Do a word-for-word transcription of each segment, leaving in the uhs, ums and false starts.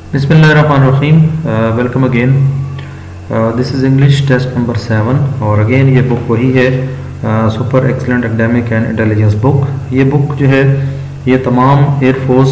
बिस्मिल्लाहिर्रहमानिर्रहीम। Welcome again. This is English test number seven और again ये बुक वही है, super excellent academic and intelligence book. ये बुक जो है ये तमाम एयरफोर्स,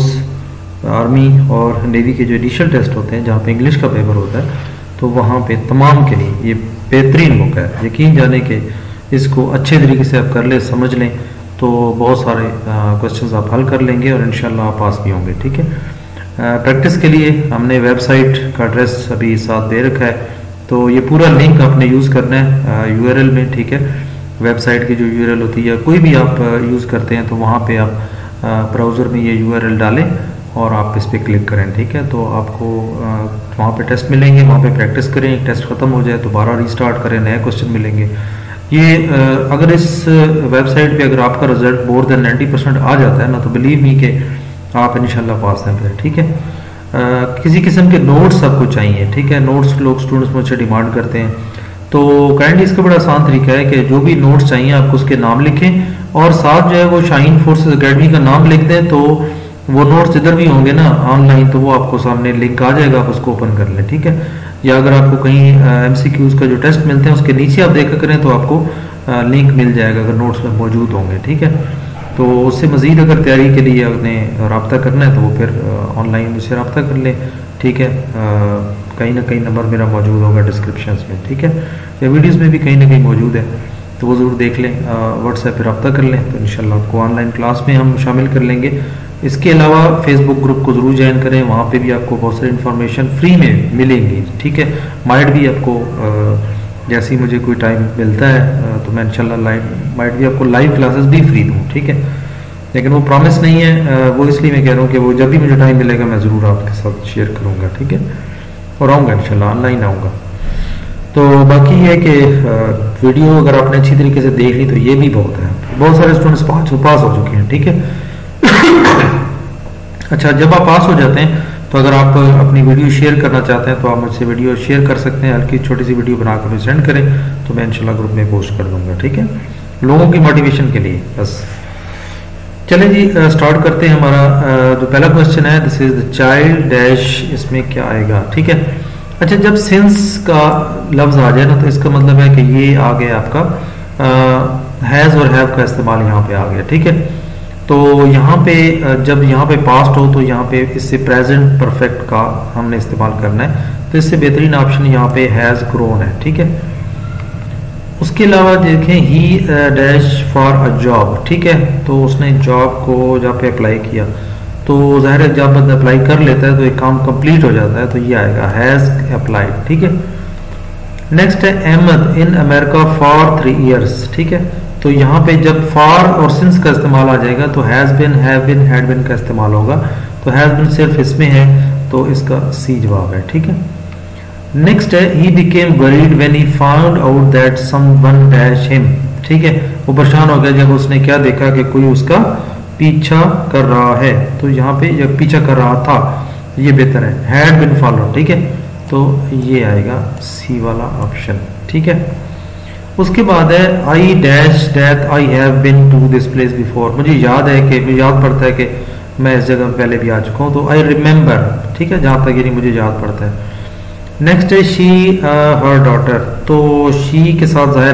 आर्मी और नेवी के जो एडिशनल टेस्ट होते हैं जहाँ पे इंग्लिश का पेपर होता है तो वहाँ पे तमाम के लिए ये बेहतरीन बुक है। यकीन जाने के इसको अच्छे तरीके से आप कर ले, समझ लें तो बहुत सारे क्वेश्चंस आप हल कर लेंगे और इंशाल्लाह आप पास भी होंगे। ठीक है, प्रैक्टिस के लिए हमने वेबसाइट का एड्रेस अभी साथ दे रखा है, तो ये पूरा लिंक आपने यूज़ करना है यूआरएल में। ठीक है, वेबसाइट की जो यूआरएल होती है कोई भी आप यूज़ करते हैं तो वहाँ पे आप ब्राउज़र में ये यूआरएल डालें और आप इस पर क्लिक करें। ठीक है, तो आपको वहाँ पे टेस्ट मिलेंगे, वहाँ पे प्रैक्टिस करें, टेस्ट ख़त्म हो जाए दोबारा रीस्टार्ट करें, नए क्वेश्चन मिलेंगे। ये अगर इस वेबसाइट पे अगर आपका result more than ninety percent आ जाता है ना तो बिलीव मी कि आप इंशाल्लाह पास हैं फिर। ठीक है, आ, किसी किस्म के नोट्स आपको चाहिए, ठीक है, नोट्स लोग स्टूडेंट्स मुझसे डिमांड करते हैं, तो काइंडली इसका बड़ा आसान तरीका है कि जो भी नोट्स चाहिए आप उसके नाम लिखें और साथ जो है वो शाहीन फोर्सेस एकेडमी का नाम लिख दें, तो वो नोट्स जिधर भी होंगे ना ऑनलाइन तो वो आपको सामने लिंक आ जाएगा, आप उसको ओपन कर लें। ठीक है, या अगर आपको कहीं एमसीक्यूज का जो टेस्ट मिलते हैं उसके नीचे आप देखा करें तो आपको आ, लिंक मिल जाएगा अगर नोट्स में मौजूद होंगे। ठीक है, तो उससे मज़ीद अगर तैयारी के लिए आपने रब्ता करना है तो वो फिर ऑनलाइन मुझसे रब्ता कर लें। ठीक है, कहीं ना कहीं नंबर मेरा मौजूद होगा डिस्क्रिप्शन में। ठीक है, या वीडियोज़ में भी कहीं ना कहीं मौजूद है तो वो ज़रूर देख लें, व्हाट्सएप पर रब्ता कर लें तो इंशाल्लाह आपको ऑनलाइन क्लास में हम शामिल कर लेंगे। इसके अलावा फेसबुक ग्रुप को ज़रूर ज्वाइन करें, वहाँ पे भी आपको बहुत सारी इन्फॉर्मेशन फ्री में मिलेंगी। ठीक है, माइट भी आपको जैसे ही मुझे कोई टाइम मिलता है तो मैं इंशाल्लाह लाइव माइट भी आपको लाइव क्लासेस भी फ्री दूँ। ठीक है, लेकिन वो प्रॉमिस नहीं है, वो इसलिए मैं कह रहा हूँ कि वो जब भी मुझे टाइम मिलेगा मैं ज़रूर आपके साथ शेयर करूँगा। ठीक है, और आऊँगा इंशाल्लाह, ऑनलाइन आऊँगा। तो बाकी ये है कि वीडियो अगर आपने अच्छी तरीके से देख ली तो ये भी बहुत है, बहुत सारे स्टूडेंट्स पास पास हो चुके हैं। ठीक है, अच्छा, जब आप पास हो जाते हैं तो अगर आप अपनी वीडियो शेयर करना चाहते हैं तो आप मुझसे वीडियो शेयर कर सकते हैं, हल्की छोटी सी वीडियो बनाकर मुझे सेंड करें तो मैं इंशाल्लाह ग्रुप में पोस्ट कर दूंगा। ठीक है, लोगों की मोटिवेशन के लिए बस। चलें जी, स्टार्ट करते हैं। हमारा जो पहला क्वेश्चन है, this is the child dash, इसमें क्या आएगा? ठीक है, अच्छा, जब सिंस का लफ्ज़ आ जाए ना तो इसका मतलब है कि ये आ गया आपका हैज़ और हैव का इस्तेमाल यहाँ पे आ गया। ठीक है, तो यहाँ पे जब यहाँ पे पास्ट हो तो यहाँ पे इससे प्रेजेंट परफेक्ट का हमने इस्तेमाल करना है, तो इससे बेहतरीन ऑप्शन यहाँ पे हैज़ ग्रोन है। ठीक है, उसके अलावा देखें ही डैश फॉर अ जॉब। ठीक है, तो उसने जॉब को जहाँ पे अप्लाई किया तो ज़ाहिर है जब बंदा अप्लाई कर लेता है तो एक काम कंप्लीट हो जाता है, तो ये आएगा हैज़ अप्लाइड। ठीक है, नेक्स्ट है Ahmed in America for three years. ठीक है, तो यहाँ पे जब फॉर और सिंस का इस्तेमाल आ जाएगा तो has been, have been, had been का इस्तेमाल होगा, तो हैज़ बिन सिर्फ इसमें है तो इसका सी जवाब है। ठीक है, नेक्स्ट है he became worried when he found out that someone dash him. ठीक है, वो परेशान हो गया जब उसने क्या देखा कि कोई उसका पीछा कर रहा है, तो यहाँ पे जब पीछा कर रहा था ये बेहतर है, हैड बिन फॉलोड। ठीक है, तो ये आएगा सी वाला ऑप्शन। ठीक है, उसके बाद है I dash that I have been to this place before. मुझे याद है कि मुझे याद पड़ता है कि मैं इस जगह पहले भी आ चुका हूँ, तो आई रिमेंबर। ठीक है, जहाँ तक यानी मुझे याद पड़ता है। नेक्स्ट है शी हर डॉटर, तो शी के साथ जाहिर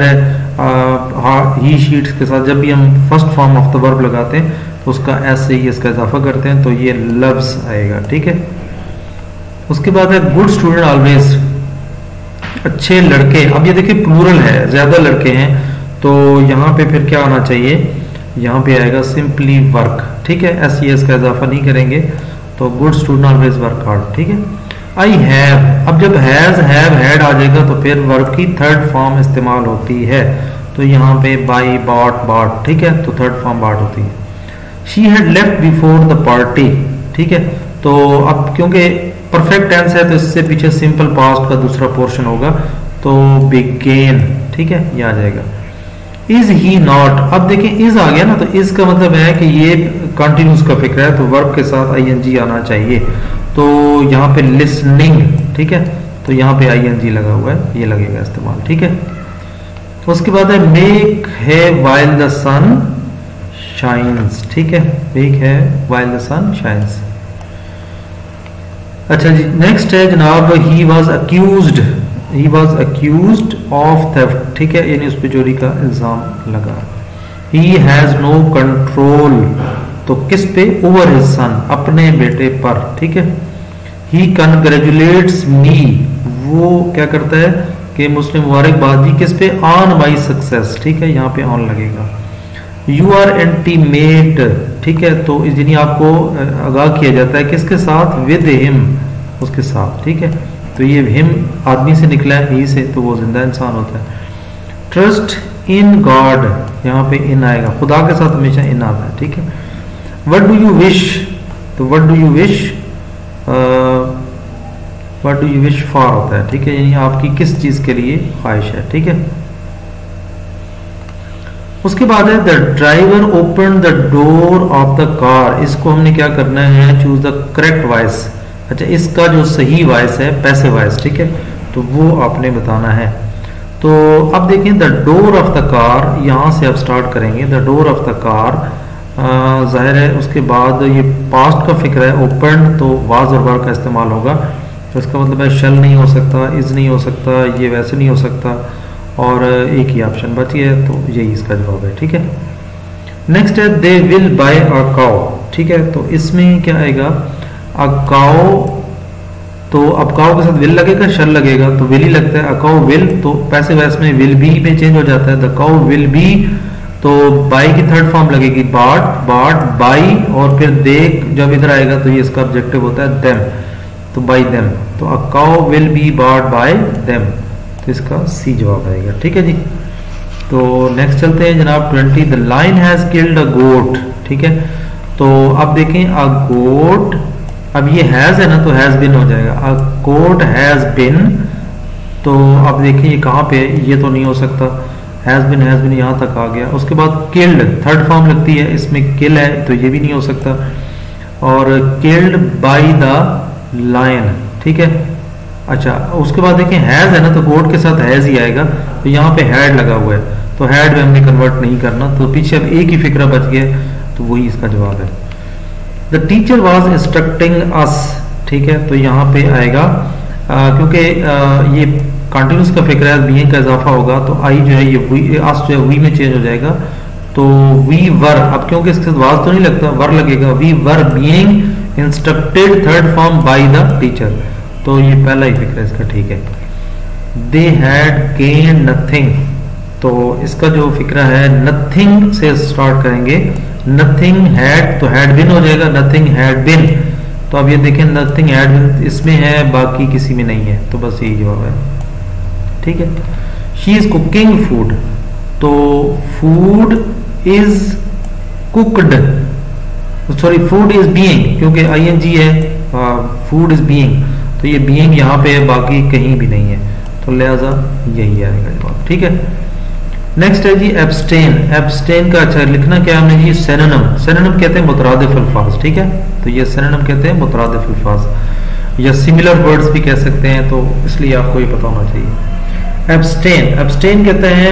है ही शीट्स के साथ जब भी हम first form of the verb लगाते हैं तो उसका एस से ही इसका इजाफा करते हैं, तो ये लव्स आएगा। ठीक है, उसके बाद है गुड स्टूडेंट ऑलवेज, अच्छे लड़के। अब ये देखिए प्लूरल है, ज्यादा लड़के हैं, तो यहाँ पे फिर क्या आना चाहिए? यहाँ पे आएगा सिंपली वर्क। ठीक है, एस ई एस का इजाफा नहीं करेंगे, तो good student always work hard. ठीक है, आई हैव, अब जब हैज, हैव, हैड आ जाएगा तो फिर वर्ब की थर्ड फॉर्म इस्तेमाल होती है, तो यहाँ पे बाई, बॉट, बॉट। ठीक है, तो थर्ड फॉर्म बॉट होती है। She had left before the party. ठीक है, तो अब क्योंकि परफेक्ट टेंस है तो इससे पीछे सिंपल पास्ट का दूसरा पोर्शन होगा, तो बिगेन। ठीक है, ये आ जाएगा। इज ही नॉट, अब देखिए इज आ गया ना, तो इज का मतलब है कि ये कंटिन्यूस का फिक्र है, तो वर्ब के साथ आई एन जी आना चाहिए, तो यहाँ पे लिसनिंग। ठीक है, तो यहाँ पे आई एन जी लगा हुआ है, ये लगेगा इस्तेमाल। ठीक है, उसके बाद है मेक है वाइल द सन शाइन्स। ठीक है, मेक है वाइल द सन शाइन्स। अच्छा जी, नेक्स्ट है जनाब, he was accused, he was accused of theft, ठीक है, यानी उस पर चोरी का इल्जाम लगा। ही हैज नो कंट्रोल, तो किस पे? ओवर हिज सन, अपने बेटे पर, ठीक है। ही कंग्रेचुलेट्स मी, वो क्या करता है कि मुस्लिम मुबारकबाद किस पे? ऑन माई सक्सेस, ठीक है, यहाँ पे ऑन लगेगा। यू आर इंटीमेट, ठीक है, तो यानी आपको आगाह किया जाता है किसके साथ? विद हिम, उसके साथ, ठीक है। तो ये हिम आदमी से निकला है, ही से, तो वो जिंदा इंसान होता है। ट्रस्ट इन गॉड, यहाँ पे इन आएगा, खुदा के साथ हमेशा इन आता है, ठीक है। व्हाट डू यू विश, तो what do you wish, what do you wish for होता है, ठीक है, यानी आपकी किस चीज के लिए ख्वाहिश है, ठीक है। उसके बाद है the driver open the door of the car, इसको हमने क्या करना है? Choose the correct voice. अच्छा, इसका जो सही वॉइस है पैसिव वॉइस, ठीक है, तो वो आपने बताना है। तो अब देखें, the door of the car, यहां से आप स्टार्ट करेंगे, the door of the car, जाहिर है उसके बाद ये पास्ट का फिक्र है, ओपन, तो वाज और वर का इस्तेमाल होगा, तो इसका मतलब है शल नहीं हो सकता, इज नहीं हो सकता, ये वैसे नहीं हो सकता, और एक ही ऑप्शन बची है, तो यही इसका जवाब है, ठीक है। नेक्स्ट है they will buy a cow, ठीक है, तो इसमें क्या आएगा? अ काउ, तो अब काउ के साथ विल लगेगा, शल लगेगा, तो विल ही लगता है, अ काउ विल, तो पैसिव वॉइस में विल बी में चेंज हो जाता है, द काउ विल बी, तो बाई की थर्ड फॉर्म लगेगी बाट, बाट बाई, और फिर दे जब इधर आएगा तो ये इसका ऑब्जेक्टिव होता है देम, तो बाई देम, तो a cow will be bought by them, तो इसका सी जवाब आएगा, ठीक है जी। तो नेक्स्ट चलते हैं जनाब, twenty, the lion has killed a goat, ठीक है, तो अब देखें अ गोट, अब ये हैज है ना, तो हैज बिन हो जाएगा, अ गोट हैज बिन, तो अब देखें ये कहाँ पे है? ये तो नहीं हो सकता, हैज बिन, हैज बिन यहाँ तक आ गया। उसके बाद किल्ड, थर्ड फॉर्म लगती है, इसमें किल है, तो ये भी नहीं हो सकता, और किल्ड बाय द लायन, ठीक है। अच्छा, उसके बाद देखें हैज है ना, तो गोट के साथ हैज ही आएगा, तो यहाँ पे हैड लगा हुआ है, तो हैड में हमने कन्वर्ट नहीं करना, तो पीछे अब एक ही फिक्रा बच गया, तो वही इसका जवाब है। The teacher was instructing us, ठीक है, तो यहाँ पे आएगा, क्योंकि ये कंटिन्यूस का फिक्र है, बीइंग का इजाफा होगा, तो आई जो है ये वी, अस जो है वी में चेंज हो जाएगा, तो वी वर, अब क्योंकि इसके साथ वाज तो नहीं लगता, वर लगेगा, we were being instructed, third form by the teacher, तो ये पहला ही फिक्र है इसका, ठीक है। दे हैड गेन नथिंग, तो इसका जो फिक्रा है नथिंग से स्टार्ट करेंगे, नथिंग हैड, तो हैड बिन हो जाएगा, नथिंग हैड बिन, तो अब ये देखें नथिंग हैड बिन इसमें है, बाकी किसी में नहीं है, तो बस यही जवाब है, ठीक है। शी इज कुकिंग फूड, तो food is cooked, sorry food is being, क्योंकि आई एन जी है, फूड इज बीइंग, तो ये बीइंग यहाँ पे है, बाकी कहीं भी नहीं है, तो लिहाजा यही आएगा जवाब, ठीक है। नेक्स्ट है जी एब्सटेन, एब्सटेन का अच्छा लिखना क्या हमने जी? सिनोनिम, सिनोनिम कहते हैं मुतरादिफ अल्फाज, ठीक है, तो ये सिनोनिम कहते हैं मुतरादिफ अल्फाज, या सिमिलर वर्ड्स भी कह सकते हैं, तो इसलिए आपको ये पता होना चाहिए। एब्सटेन, एब्सटेन कहते हैं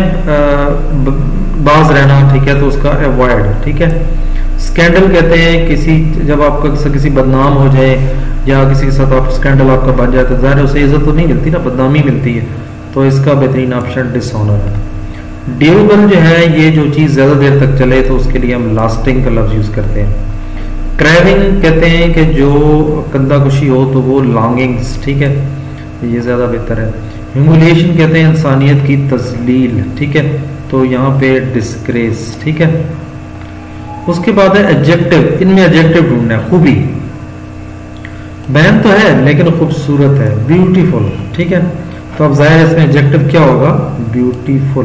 बाज रहना, ठीक है, तो उसका अवॉइड, ठीक है। स्कैंडल कहते हैं किसी, जब आपका किसी बदनाम हो जाए या किसी के साथ आप स्कैंडल आपका बन जाए, तो ज़ाहिर है उसे इज्जत तो नहीं मिलती ना, बदनामी मिलती है, तो इसका बेहतरीन ऑप्शन डिसऑनर है। ड्यूरेबल जो है, ये जो चीज़ ज़्यादा देर तक चले, तो उसके लिए हम लास्टिंग का लफ्ज़ यूज़ करते हैं। क्रेविंग कहते हैं कि जो कंधा कुशी हो, तो वो लॉन्गिंग्स, ठीक है, ये ज़्यादा बेहतर है। ह्यूमिलिएशन कहते हैं इंसानियत की तजलील, ठीक है, तो यहाँ पे डिस्ग्रेस, ठीक है। उसके बाद है एडजेक्टिव, इनमें एडजेक्टिव ढूंढना है, खूबी, बहन तो है लेकिन खूबसूरत है, ब्यूटीफुल, ठीक है, तो अब जाहिर है इसमें एडजेक्टिव क्या होगा? ब्यूटीफुल।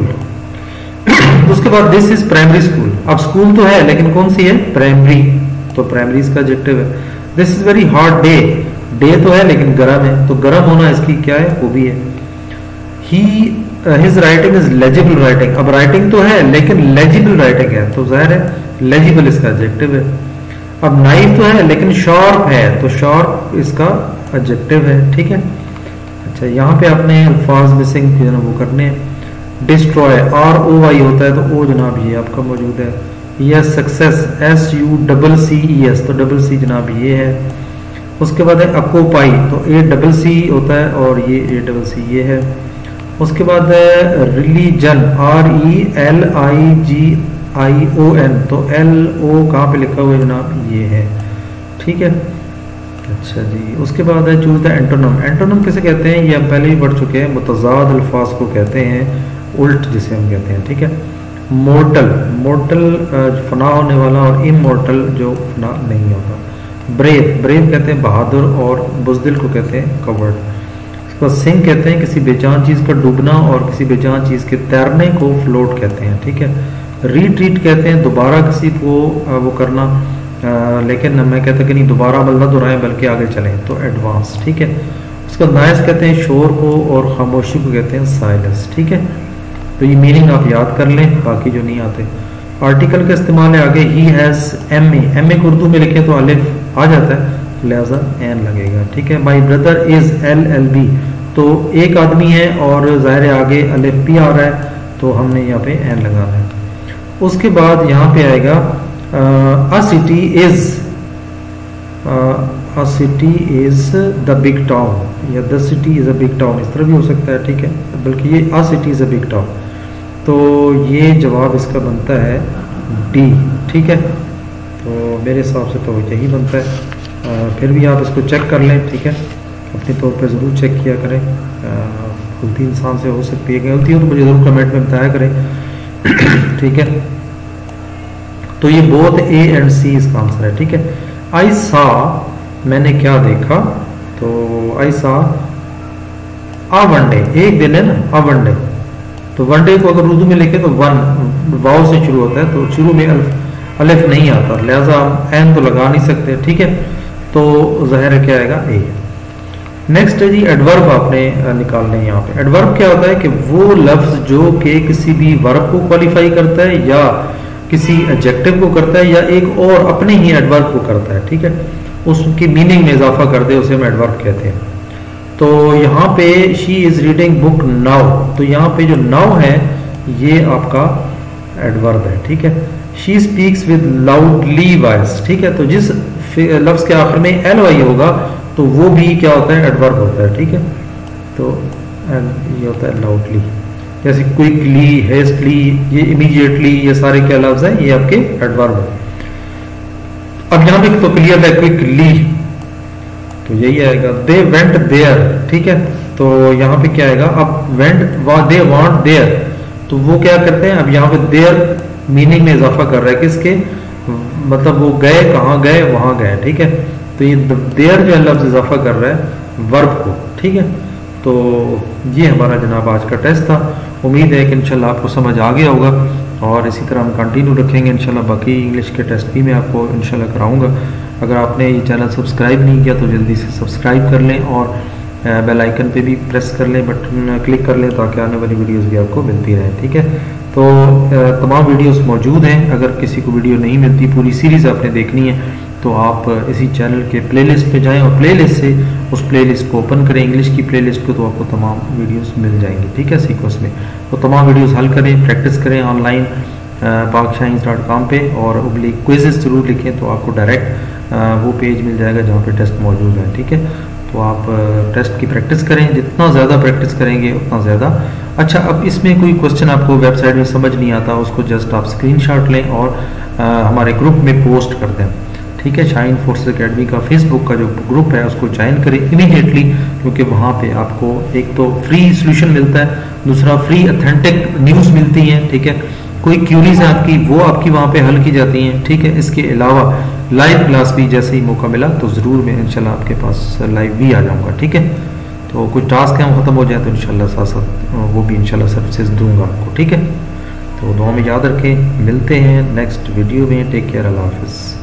उसके बाद दिस इज प्राइमरी स्कूल, अब स्कूल तो है लेकिन कौन सी है? प्राइमरी, तो प्राइमरी इसका एडजेक्टिव है। This is very hot day, day तो है लेकिन गर्म है, तो गर्म होना इसकी क्या है? खूबी है। He his writing is legible writing, अब राइटिंग तो है लेकिन लेजिबल राइटिंग है, तो जाहिर है लेजिबल इसका एडजेक्टिव है। अब नाइफ तो है लेकिन शार्प है, तो शार्प इसका एडजेक्टिव है, ठीक है। अच्छा, यहाँ पे आपने अल्फाज मिसिंग जो ना वो करने हैं। डिस्ट्रॉय, आर ओ वाई होता है, तो ओ जनाब ये आपका मौजूद है। Yes success, S U double C E S, तो डबल सी जनाब ये है। उसके बाद है अकोपाई, तो ए डबल सी होता है और ये ए डबल सी ये है। उसके बाद है religion, R E L I G I O N, तो एल ओ कहाँ पे लिखा हुआ है जनाब, ये है, ठीक है। अच्छा जी, उसके बाद है चूज द एंटोनम। एंटोनम किसे कहते हैं, ये हम पहले ही पढ़ चुके हैं, मुतजाद अल्फाज को कहते हैं, उल्ट जिसे हम कहते हैं, ठीक है। मोर्टल, मोर्टल फना होने वाला, और इमोर्टल जो फना नहीं होता। ब्रेव, ब्रेव कहते हैं बहादुर, और बुजदिल को कहते हैं कवर्ड। उसके बाद सिंक कहते हैं किसी बेजान चीज़ का डूबना, और किसी बेजान चीज़ के तैरने को फ्लोट कहते हैं, ठीक है। रीट्रीट कहते हैं दोबारा किसी को वो करना, आ, लेकिन मैं कहता कि नहीं दोबारा अमल न दोहराएं बल्कि आगे चलें, तो एडवांस, ठीक है। उसका नाइस कहते हैं शोर को, और खामोशी को कहते हैं साइलेंस, ठीक है। तो ये मीनिंग आप याद कर लें, बाकी जो नहीं आते। आर्टिकल का इस्तेमाल है आगे, he has M A, M A को उर्दू में लिखे तो अलिफ आ जाता है, लिहाजा एन लगेगा, ठीक है। My brother is L L B, तो एक आदमी है और ज़ाहिर है आगे अलिफ बी आ रहा है, तो हमने यहाँ पे एन लगाना है। उसके बाद यहाँ पे आएगा a city is, a city is the big town, या the city is a big town, इस तरह भी हो सकता है, ठीक है, बल्कि ये a city is a big town, तो ये जवाब इसका बनता है डी, ठीक है। तो मेरे हिसाब से तो यही बनता है, आ, फिर भी आप इसको चेक कर लें, ठीक है, अपने तौर पे ज़रूर चेक किया करें, गलती इंसान से हो सकती है, गलती हो तो मुझे ज़रूर कमेंट में बताया करें, ठीक है। तो ये बोथ ए एंड सी इसका आंसर है, ठीक है। आई सा, मैंने क्या देखा, तो आई सा आ वन डे, एक दिन है ना, आ वन डे, तो वन डे को अगर उर्दू में लिखे तो वन वाव से शुरू होता है, तो शुरू में अल्फ अलिफ नहीं आता, लिहाजा हम एन तो लगा नहीं सकते, ठीक है। तो ज़ाहिर है क्या आएगा, ए। नेक्स्ट है जी एडवर्ब, आपने निकालने यहाँ पे। एडवर्ब क्या होता है कि वो लफ्ज जो कि किसी भी वर्ब को क्वालिफाई करता है, या किसी एडजेक्टिव को करता है, या एक और अपने ही एडवर्ब को करता है, ठीक है, उसकी मीनिंग में इजाफा कर दे, उसे हम एडवर्ब कहते हैं। तो यहाँ पे she is reading book now, तो यहाँ पे जो नाउ है ये आपका एडवर्ब है, ठीक है। She speaks with loudly voice, ठीक है, तो जिस लफ्ज के आखिर में एल वाई होगा तो वो भी क्या होता है, एडवर्ब होता है, ठीक है। तो ये होता है लाउडली, जैसे क्विकली, हेस्टली, ये इमीडिएटली, ये सारे क्या लफ्ज हैं, ये आपके एडवर्ब है। अब यहाँ पे तो क्लियर है क्विकली, तो यही आएगा। दे वेंट देयर, ठीक है, तो यहाँ पे क्या आएगा, अब वेंट, दे वांट देयर, तो वो क्या करते हैं, अब यहाँ पे देयर मीनिंग में इजाफा कर रहा है, किसके, मतलब वो गए, कहाँ गए, वहां गए, ठीक है। तो ये देयर जो है लफ्ज इजाफा कर रहा है वर्ब को, ठीक है। तो ये हमारा जनाब आज का टेस्ट था। उम्मीद है कि इंशाल्लाह आपको समझ आ गया होगा, और इसी तरह हम कंटिन्यू रखेंगे इंशाल्लाह। बाकी इंग्लिश के टेस्ट भी मैं आपको इंशाल्लाह कराऊंगा। अगर आपने ये चैनल सब्सक्राइब नहीं किया तो जल्दी से सब्सक्राइब कर लें, और बेल आइकन पे भी प्रेस कर लें, बटन क्लिक कर लें, ताकि आने वाली वीडियोस भी आपको मिलती रहे, ठीक है। तो तमाम वीडियोस मौजूद हैं, अगर किसी को वीडियो नहीं मिलती, पूरी सीरीज़ आपने देखनी है, तो आप इसी चैनल के प्लेलिस्ट पे जाएं और प्लेलिस्ट से उस प्लेलिस्ट को ओपन करें, इंग्लिश की प्लेलिस्ट को, तो आपको तमाम वीडियोस मिल जाएंगी, ठीक है, सीक्वेंस में। तो तमाम वीडियोस हल करें, प्रैक्टिस करें ऑनलाइन पाकशाइंस डॉट कॉम पे, और ओब्लिक क्विज़ेस जरूर लिखें, तो आपको डायरेक्ट वो पेज मिल जाएगा जहाँ पे टेस्ट मौजूद है, ठीक है। तो आप टेस्ट की प्रैक्टिस करें, जितना ज़्यादा प्रैक्टिस करेंगे उतना ज़्यादा अच्छा। अब इसमें कोई क्वेश्चन आपको वेबसाइट में समझ नहीं आता, उसको जस्ट आप स्क्रीनशॉट लें और आ, हमारे ग्रुप में पोस्ट कर दें, ठीक है। शाइन फोर्सेस एकेडमी का फेसबुक का जो ग्रुप है उसको ज्वाइन करें इमीडिएटली, क्योंकि वहाँ पे आपको एक तो फ्री सोल्यूशन मिलता है, दूसरा फ्री ऑथेंटिक न्यूज़ मिलती हैं, ठीक है। कोई क्यूरीज है आपकी, वो आपकी वहाँ पे हल की जाती हैं, ठीक है। इसके अलावा लाइव क्लास भी जैसे ही मौका मिला तो ज़रूर मैं इंशाल्लाह आपके पास लाइव भी आ जाऊँगा, ठीक है। तो कुछ टास्क हैं ख़त्म हो जाए तो इंशाल्लाह साथ साथ वो भी इंशाल्लाह सर्विसेज दूंगा आपको, ठीक है। तो दुआ में याद रखें, मिलते हैं नेक्स्ट वीडियो में। टेक केयर, अल्लाह हाफिज़।